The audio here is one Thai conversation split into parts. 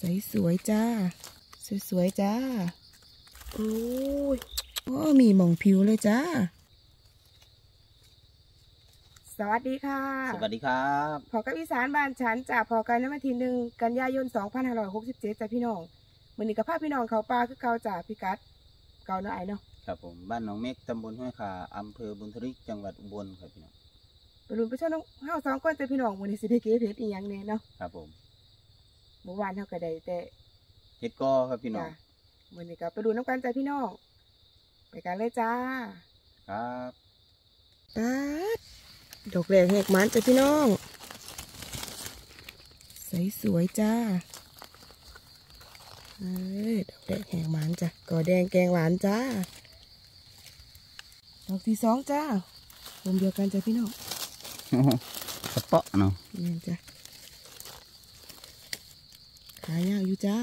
ใสสวยจ้าสวยจ้าโอ้ยโอ้มีหม่องผิวเลยจ้าสวัสดีค่ะสวัสดีครับพอกับอีสานบ้านฉันจากพอกันในวันที่1 กันยายน 2567จ้าพี่น้องมื้อนี้ก็พาพี่น้องเขาป่าคือเก่าจ้าพิกัดเก่าเนาะไอ้เนาะครับผมบ้านหนองเม็กตำบลห้วยขาอำเภอบุญทริกจังหวัดอุบลครับพี่น้องไปลุ้นไปชมน้องเฮา2 คนจ้าพี่น้องมื้อนี้สิได้เก็บเห็ดอีหยังแน่เนาะครับผมเมื่อวานเฮาก็ได้แต่เฮ็ดกอครับพี่น้องมื้อนี้ก็ไปดูน้ำกันจ้าพี่น้องไปกันเลยจ้าครับตัดดอกแรกแหกมันจ้าพี่น้องใสสวยจ้าดอกแรกแหกมันจ้ะกอแดงแกงหวานจ้าดอกที่2จ้ารวมเดียวกันจ้าพี่น้องกระเปาะเนาะนี่จ้ะขายาวอยู่จ้า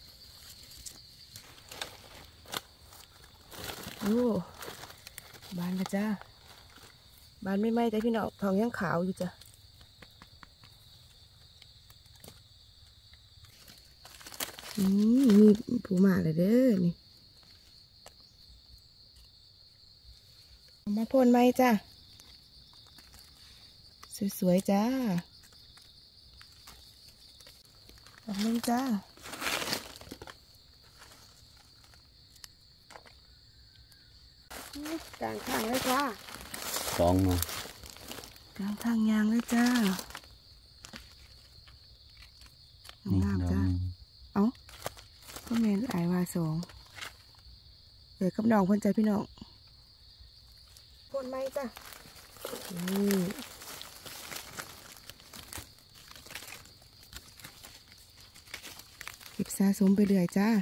โอ้บานละจ้าบานไม่ไหม้แต่พี่น้องทองยังขาวอยู่จ้ะมีผู้มาเลยเด้อนี่มาพ่นไหมจ้าสวยๆจ้าดอกนึงจ้ากลางทางเลยจ้าสองเนาะกลางทางยางเลยจ้านี่งามจ้าเอ้าก็เมนอายว่า2เดี๋ยวกับน้องพ่นใจพี่น้องพ่นไหมจ้านี่เก็บสะสมไปเรื่อยจ้า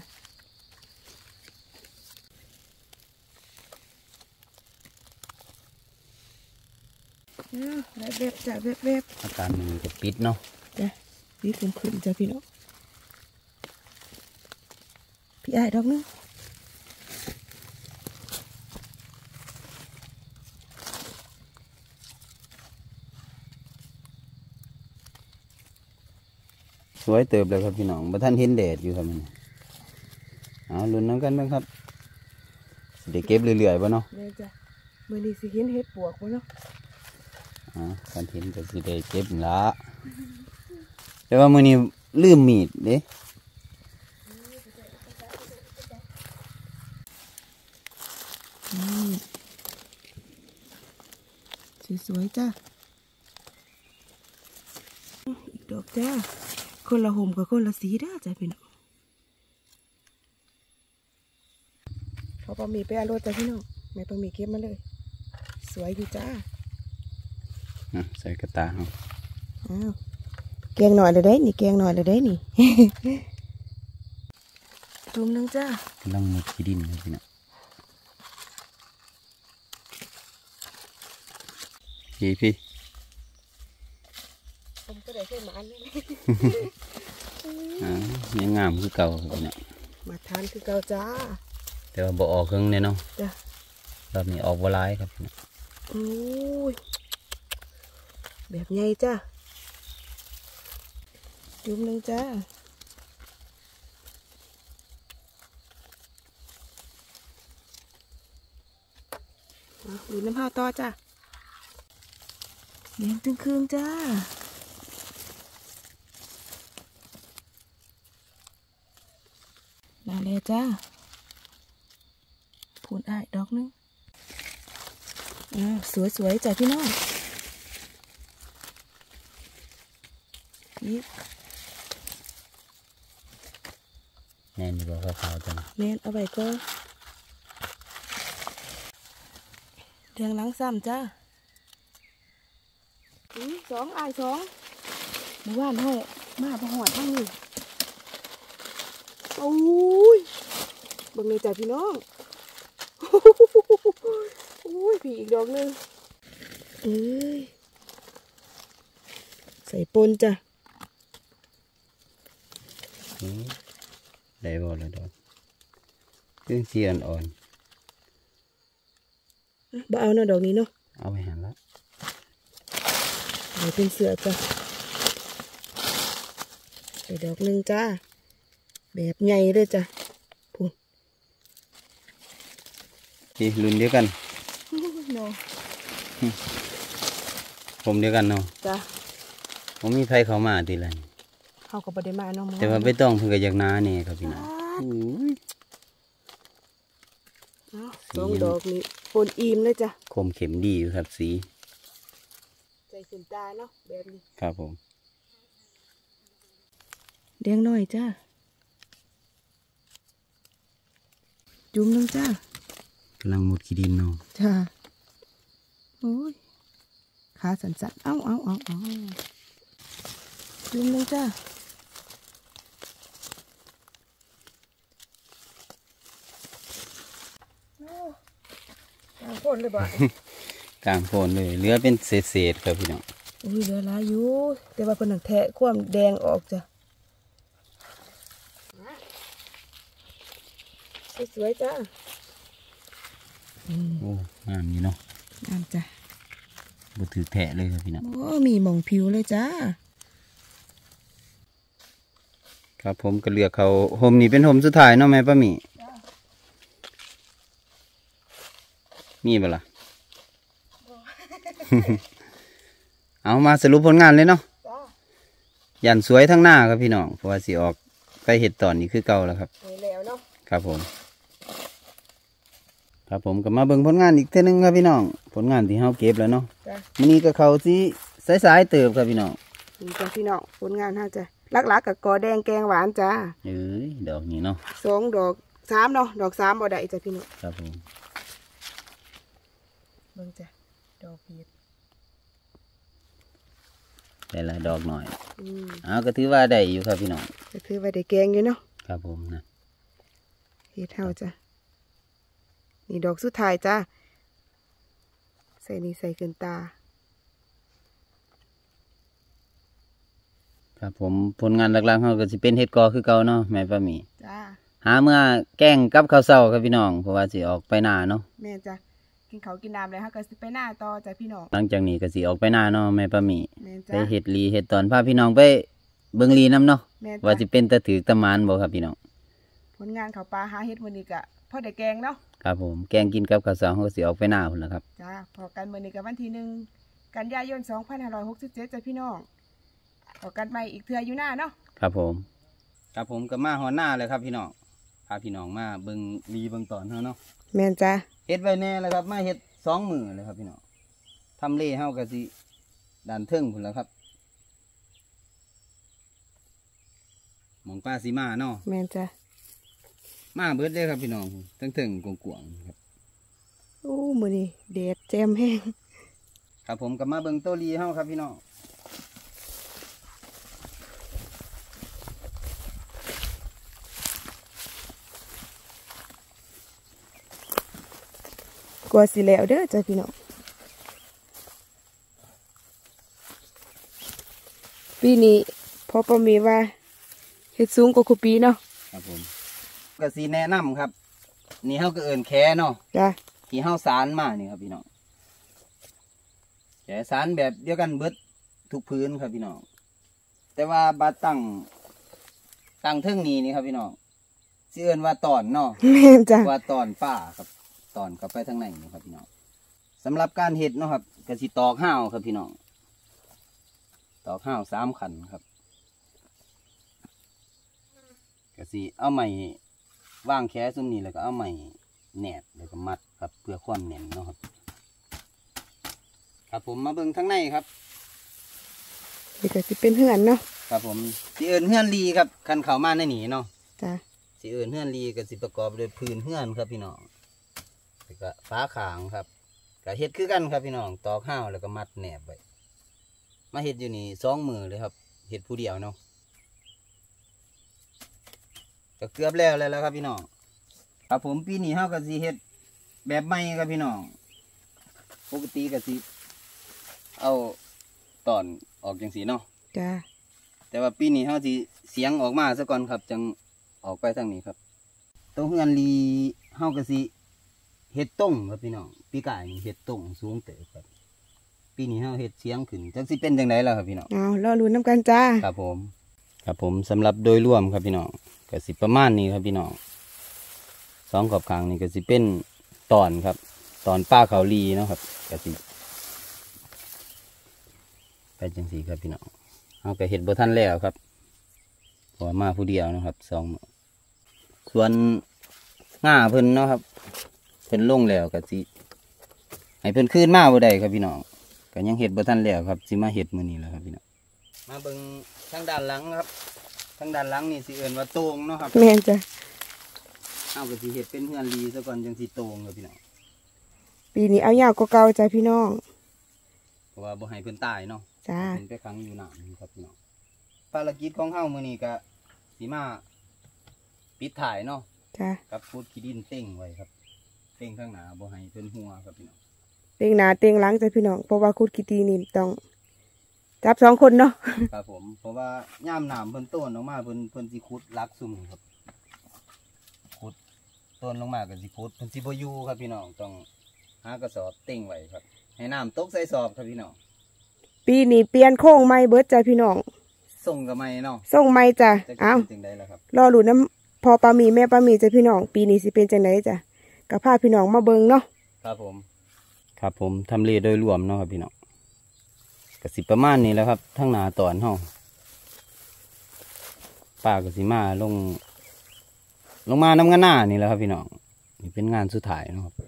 เว็บจ้ะเว็บอาการมันจะปิดเนาะจ้ะปิดขึ้นจ้ะพี่น้องพี่ไอ้ดอกนึงสวยเติบเลยครับพี่น้องบ่ท่านเห็นแดดอยู่ครับมันเอาลุ้นน้ำกันบ้างครับเดี๋ยวเก็บเรื่อยๆบ่เนาะเลยจ้ะมื้อนี้สิเห็นเห็ดปวกบ่เนาะท่านเห็นก็สิได้เก็บละแต่ว่ามื้อนี้ลืมมีดเด้สวยๆจ้ะอีกดอกจ้าคนละห่มกับคนละสีด้าจ้ะพี่น้องพอปมีไปเอารถจ้ะพี่น้องแม่ปมีเก็บมาเลยสวยอยู่จ้าใส่กระตาเอาแกงหน่อยเลยได้นี่แกงหน่อยเลยได้นี่ จุ่มนึงจ้ากำลังมุดขี้ดินเลยพี่น้องพี่ผมก็ได้เส้นหมันยังงามคือเก่าพี่น้องมาทานคือเก่าจ้าแต่ว่าบ่ออกเครื่องเนี่ยเนาะจ้ะรอบนี้ออกบ่หลายครับพี่น้องโอ้ยแบบใหญ่จ้าจุ่มนึงจ้าหรือน้ำผ้าต่อจ้าเลี้ยงตึงเครื่องจ้ามาเลยจ้าพูนอ้ายดอกนึงสวยๆจ้ะพี่น้องนี่แน่นดีกว่าขาวๆจังแม่นเอาไปก็เรียงหลังซ้ำจ้า2อ้าย2เมื่อวานให้มาประหอดทั้งนี้โอ้ยบังเลยจ้ะพี่น้องโอ้ยผีอีกดอกนึงใส่ปนจ้ะได้บ่ละดอกเครื่องเสียนอ่อนบ่เอาเนาะดอกนี้เนาะเอาไปหันละเป็นเสือจ้ะไปดอกนึงจ้าแบบใหญ่เลยจ้ะพุ่นที่รุ่นเดียวกันโนผมเดียวกันเนาะจ้ะผมมีไผเข้ามาทีละนี่เขาก็บ่ได้มาเนาะแต่ว่าไปต้องเพิ่นก็อยากหนานี่ครับพี่น้องอุ้ยสองดอกนี่ปนอิ่มเลยจ้ะคมเข็มดีอยู่ครับสีใจขึ้นตาเนาะแบบนี้ครับผมแดงน้อยจ้ะจุ่มนึงจ้ะกำลังมุดขี้ดินเนาะจ้ะโอ้ยขาสั่นๆเอาจุ่มนึงจ้ะกลางคนเลยบ่กลางโพนเลยเหลือเป็นเศษๆครับพี่น้องอุ้ยเหลือหลายอยู่แต่ว่าเพิ่นหนังแทะความแดงออกจ้ะสวยๆจ้ะโอ้งามอยู่เนาะงามจ้ะบ่ถือแทะเลยครับพี่น้องโอ้มีหม่องผิวเลยจ้าครับผมก็เลือกเขาห่มนี่เป็นห่มสุดท้ายเนาะแม่ป้าหมีมีบ่ล่ะ เอามาสรุปผลงานเลยเนาะจ้ายันสวยทั้งหน้าครับพี่น้องเพราะว่าสิออกไปเห็ดตอนนี้คือเก่าแล้วครับสวยแล้วเนาะครับผม ครับผมก็มาเบิ่งผลงานอีกเท่านึงครับพี่น้องผลงานที่เฮาเก็บแล้วเนาะจ้ามื้อนี้ก็เขาสิสายๆเติบครับพี่น้องนี่จ้ะพี่น้องผลงานเฮาจ้ะลักๆกับกอแดงแกงหวานจ้าเอ้ยดอกนี้เนาะ 2 ดอก 3เนาะดอก 3บ่ได้จ้ะพี่น้องครับผมเบิ่งจ้ะดอกเห็ดแต่ละดอกหน่อยอืมเอาก็ถือว่าได้อยู่ครับพี่น้องก็คือว่าได้แกงอยู่เนาะครับผมนะเห็ดเฮาจ้ะนี่ดอกสุดท้ายจ้าใส่นี่ใส่ขึ้นตาครับผมผลงานหลักๆเฮาก็สิเป็นเห็ดกอคือเก่าเนาะแม่ป้าหมีจ้าหาเมื่อแกล้งกับข้าวเช้าครับพี่น้องเพราะว่าสิออกไปหน้าเนาะแม่จ้ะกินข้าวกินน้ำแล้วเฮาก็สิไปหน้าต่อจ้ะพี่น้องหลังจากนี้ก็สิออกไปหน้าเนาะแม่ป้าหมีแม่ไปจ้ะเห็ดลีเห็ดตอนพาพี่น้องไปเบิ่งลีน้ำเนาะแม่ว่าจ้ะสิเป็นตะถือตะหมานบ่ครับพี่น้องผลงานเขาปลาหาเฮ็ดมื้อนี้ก็พอได้แกงเนาะครับผมแกงกินกับข้าวเช้าเฮาก็สิออกไปหน้าพุ่นล่ะครับจ้าพอกันมื้อนี้ก็วันที่1 กันยายน 2567จ้ะพี่น้องพอกันใหม่อีกเทื่ออยู่หน้าเนาะครับผมครับผมก็มาฮอดหน้าเลยครับพี่น้องพาพี่น้องมาเบิ่งลีเบิ่งตอนเฮาเนาะแม่นจ้ะเฮ็ดไว้แน่แล้วครับมาเฮ็ด2มื้อเลยครับพี่น้องทำเลเฮาก็สิด้านเทิงพุ่นล่ะครับหมองป้าสิมาเนาะแม่นจ้ะมาเบิดเลยครับพี่น้องทั้งเทิงกวางๆครับโอ้มื้อนี้แดดแจ่มแห้งครับผมก็มาเบิ่งโตลีเฮาครับพี่น้องกว่าสิแล้วเด้อจ้ะพี่น้องปีนี้พอประมีว่าเฮ็ดสูงกว่าคุปีเนาะครับผมก็สิแนะนำครับ นี่เฮาก็เอิ้นแขเนาะจ้ะที่เฮาสารมานี่ครับพี่น้องแขสารแบบเดียวกันเบิดทุกพื้นครับพี่น้องแต่ว่าบาดตั้งเทิงนี้นี่ครับพี่น้องสิเอิ้นว่าตอนเนาะแม่นจ้ะว่าตอนป้าครับตอนเข้าไปทางในนี่ครับพี่น้องสำหรับการเห็ดเนาะครับก็สิตอกห้าวครับพี่น้องตอกห้าว3 ขันครับก็สิเอาไม้ว่างแค่ซุ่มนี้แล้วก็เอาไม้แหนบแล้วก็มัดครับเพื่อความแน่นเนาะครับครับผมมาเบิ่งทางในครับนี่ก็สิเป็นเฮือนเนาะครับผมสิเอิ้นเฮือนลีครับคันเข้ามาในนี่เนาะจ้ะสิเอิ้นเฮือนลีก็สิประกอบด้วยพื้นเฮือนครับพี่น้องแล้วก็ฝาขางครับก็เฮ็ดคือกันครับพี่น้องตอกห้าวแล้วก็มัดแหนบไว้มาเฮ็ดอยู่นี่2 มื้อเลยครับเฮ็ดผู้เดียวเนาะก็เกือบแล้วครับพี่น้องครับผมปีนี้เฮาก็สิเฮ็ดแบบใหม่ครับพี่น้องปกติก็สิเอาตอนออกจังซี่เนาะจ้ะแต่ว่าปีนี้เฮาสิเสียงออกมาซะก่อนครับจังออกไปทางนี้ครับตรงเฮือนลีเฮาก็สิเฮ็ดต้งครับพี่น้องปีกายนี่เฮ็ดต้งสูงเติบครับปีนี้เฮาเฮ็ดเสียงขึ้นจังสิเป็นจังไดล่ะครับพี่น้องเอารอลุ้นน้ำกันจ้าครับผมครับผมสำหรับโดยรวมครับพี่น้องก็สิประมาณนี้ครับพี่น้องสองขอบข้างนี่ก็สิเป็นตอนครับตอนป้าเขาลีเนาะครับก็สิไปจังสีครับพี่น้องเอาก็เห็ดบ่ทันแล้วครับเพราะว่ามาผู้เดียวนะครับสองส่วนง่าเพิ่นเนาะครับเพิ่นลงแล้วก็สิให้เพิ่นคืนมาบ่ได้ครับพี่น้องก็ยังเห็ดบ่ทันแล้วครับสิมาเห็ดมื้อนี้แหละครับพี่น้องมาเบิ่งทางด้านหลังครับทางด้านหลังนี่สิเอิ้นว่าโตงเนาะครับแม่นจ้ะเอาก็สิเห็ดเป็นเฮือนรีซะก่อนจังสิโตงครับพี่น้องปีนี้เอายาวกว่าเก่าจ้ะพี่น้องเพราะว่าบ่ให้เพิ่นตายเนาะจ้าเป็นไปขังอยู่น้ำครับพี่น้องภารกิจของเฮามื้อนี้ก็สิมาปิดถ่ายเนาะจ้ากับพุดขี้ดินเต้งไว้ครับเต้งข้างหน้าบ่ให้เพิ่นหัวครับพี่น้องเต็งหนาเต็งหลังจ้ะพี่น้องเพราะว่าคุดกิตีนี่ต้องจับ2 คนเนาะครับผมเพราะว่าย่ามน้ำเพิ่นต้นออกมาเพิ่นสิขุดลักซุ่มครับขุดต้นลงมาก็สิขุดเพิ่นสิบ่อยู่ครับพี่น้องต้องหากระสอบเต้งไว้ครับให้น้ำตกใส่สอบครับพี่น้องปีนี้เปลี่ยนโค้งใหม่เบิดจ้ะพี่น้องส่งกับไม้เนาะส่งใหม่จ้ะเอาจังได๋ล่ะครับรอลุ้นน้ำพอปลาหมีแม่ปลาหมีจ้ะพี่น้องปีนี้สิเป็นจังไดจ้ะก็พาพี่น้องมาเบิ่งเนาะครับผมทำเลโดยรวมเนาะครับพี่น้องก็สิประมาณนี้แล้วครับทั้งหน้าตอนเฮาป้าก็สิมาลงมาน้ำงานหน้านี่แหละครับพี่น้องนี่เป็นงานสุดท้ายเนาะครับ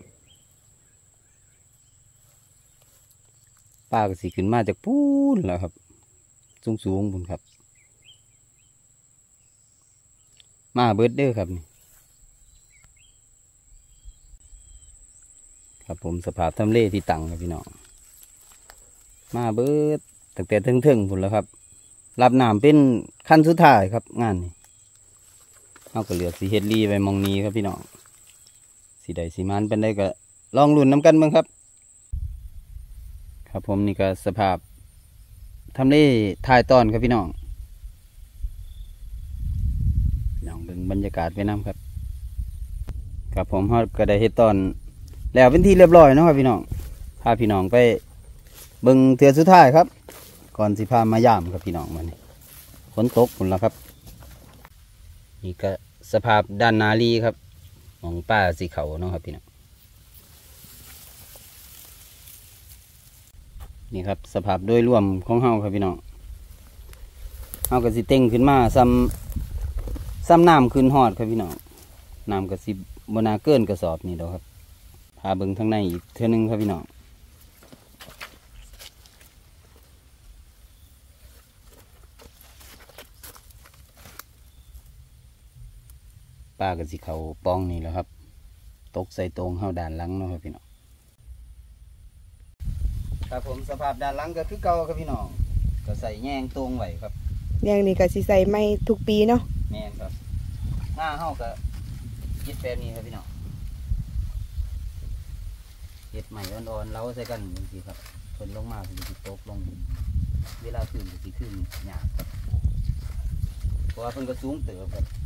ป้าก็สิขึ้นมาจากปูนแล้วครับสูงบุญครับมาเบิร์ดเด้อครับนี่ครับผมสภาพทำเลที่ตั้งครับพี่น้องมาเบิร์ดตั้งแต่ถึงพุ่นแล้วครับรับน้ำเป็นขั้นสุดท้ายครับงานนี้เอาก็เหลือสีเฮ็ดรีไปมองนี้ครับพี่น้องสีใดสีมันเป็นได้ก็ลองลุ้นน้ำกันบ้างครับครับผมนี่ก็สภาพทำเลถ่ายตอนครับพี่น้องเบิ่งบรรยากาศไปน้ำครับครับผมเขาก็ได้เฮ็ดตอนแล้วเป็นที่เรียบร้อยนะครับพี่น้องพาพี่น้องไปเบิ่งเทือสุดท้ายครับก่อนสิพามาย่ามครับพี่น้องมันฝนตกฝุ่นแล้วครับนี่ก็สภาพด้านนาลีครับของป้าสีเขาเนาะครับพี่น้องนี่ครับสภาพโดยรวมของเฮาครับพี่น้องเฮาก็สิเต้งขึ้นมาซ้ำน้ำขึ้นหอดครับพี่น้องน้ำก็สิบนาเกินกระสอบนี่เด้อครับพาเบิ่งทางในอีกเท่านึงครับพี่น้องป้าก็สิเขาปองนี่แหละครับตกใส่ตรงเฮาด้านหลังเนาะครับพี่น้องครับผมสภาพด้านหลังก็คือเก่าครับพี่น้องก็ใส่แยงตรงไว้ครับแยงนี่ก็สิใส่ไม่ทุกปีเนาะแม่นครับหน้าเฮาก็เฮ็ดแบบนี้ครับพี่น้องเฮ็ดใหม่อ่อนๆเล้าใส่กันจังซี่ครับฝนลงมาสิตกลงเวลาขึ้นก็สิขึ้นยากครับเพราะว่าเพิ่นก็สูงเติบครับ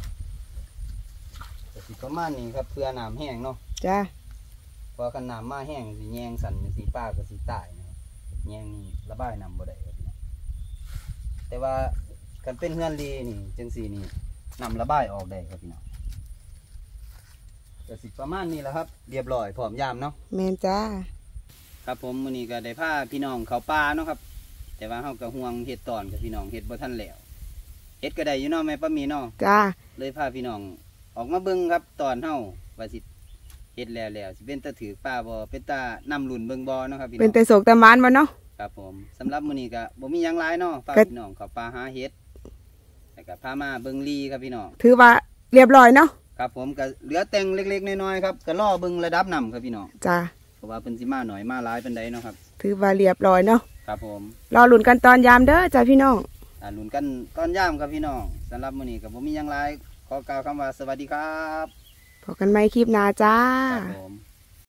ก็สิประมาณนี้ครับเพื่อน้ำแห้งเนาะจ้าพอคันน้ำมาแห้งสิแยงสั่นสิป้าก็สิตายนะครับแยงนี่ระบายน้ำบ่ได้ครับพี่น้องแต่ว่าคันเป็นเฮือนรีนี่จังซี่นี่น้ำระบายออกได้ครับพี่น้องก็สิประมาณนี้แหละครับเรียบร้อยพร้อมยามเนาะแม่นจ้าครับผมมื้อนี้ก็ได้พาพี่น้องเข้าป่าเนาะครับแต่ว่าเฮาก็ห่วงเฮ็ดตอนกับพี่น้องเฮ็ดบ่ทันแล้วเฮ็ดก็ได้อยู่เนาะแม่ป้ามีเนาะจ้าเลยพาพี่น้องออกมาเบิ่งครับตอนเฮาว่าสิเฮ็ดแล้วสิเป็นตาถือป่าบ่เป็นตานำลุ่นเบิ่งบ่เนาะครับพี่น้องเป็นแต่โศกตะมานบ่เนาะครับผมสำหรับมื้อนี้ก็บ่มีหยังหลายเนาะพาพี่น้องเข้าป่าหาเฮ็ดแล้วก็พามาเบิ่งลีครับพี่น้องถือว่าเรียบร้อยเนาะครับผมก็เหลือแต่งเล็กๆน้อยๆครับก็รอเบิ่งระดับน้ำครับพี่น้องจ้าเพราะว่าเพิ่นสิมาหน่อยมาหลายปานใดเนาะครับถือว่าเรียบร้อยเนาะครับผมรอลุ้นกันตอนยามเด้อจ้าพี่น้องลุ้นกันตอนยามครับพี่น้องสำหรับมื้อนี้ก็บ่มีหยังหลายขอกล่าวคำว่าสวัสดีครับพบกันใหม่คลิปหน้าจ้าครับผม